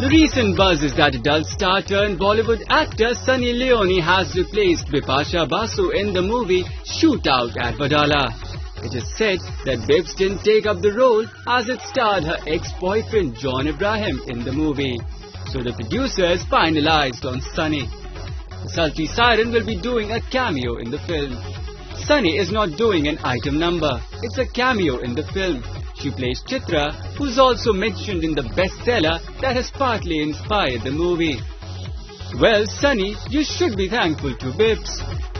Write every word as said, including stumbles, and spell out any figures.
The recent buzz is that adult star turned Bollywood actor Sunny Leone has replaced Bipasha Basu in the movie Shootout at Wadala. It is said that Bips didn't take up the role as it starred her ex-boyfriend John Abraham in the movie. So the producers finalized on Sunny. The sultry siren will be doing a cameo in the film. Sunny is not doing an item number. It's a cameo in the film. She plays Chitra, who's also mentioned in the bestseller that has partly inspired the movie. Well, Sunny, you should be thankful to Bips.